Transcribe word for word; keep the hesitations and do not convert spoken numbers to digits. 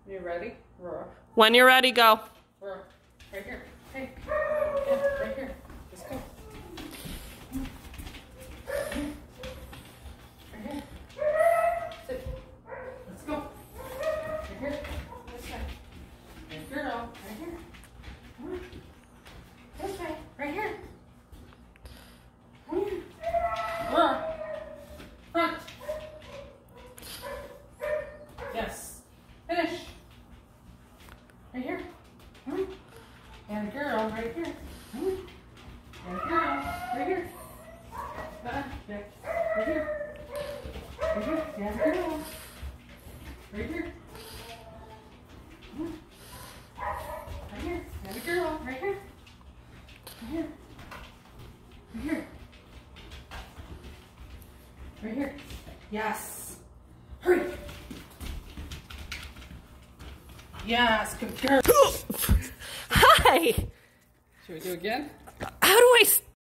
You ready? Roar. When you're ready, go. Roar. Right here. Hey. Yeah, right here. Let's go. Right here. Sit. Let's go. Right here. This way. Good girl. Right here. Come on. This way. Right here. Come here. Roar. Front. Yes. Finish. Right here. Come on. And a girl right here. Come on. And a girl right here. Uh-uh. Yeah. Right here. Right here. And a girl. Right here. Come on. Right here. And a girl right here. Right here. Right here. Right here. Yes. Hurry. Yes, good girl. Hi. Should we do it again? How do I